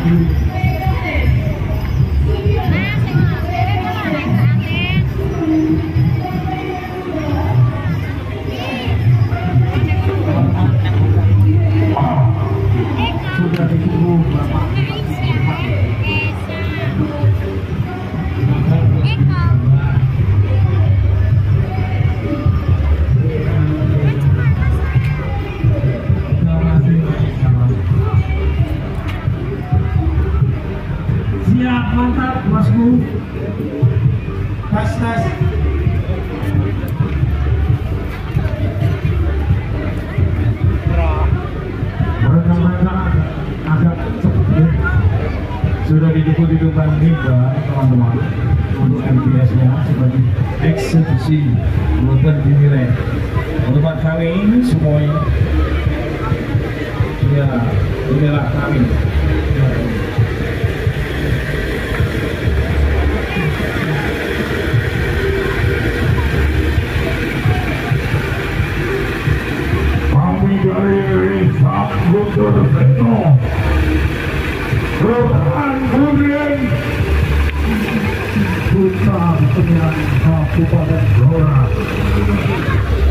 Mantap Masku. Tas. Mereka agak cepat. Sudah didukung juga teman-teman untuk MPS-nya sebagai eksekusi buatan dinilai. Untuk kami ini semuanya ya inilah kami. Dari Sabtu Retno Rohan Budin Putra Penyerang Kabupaten Blora.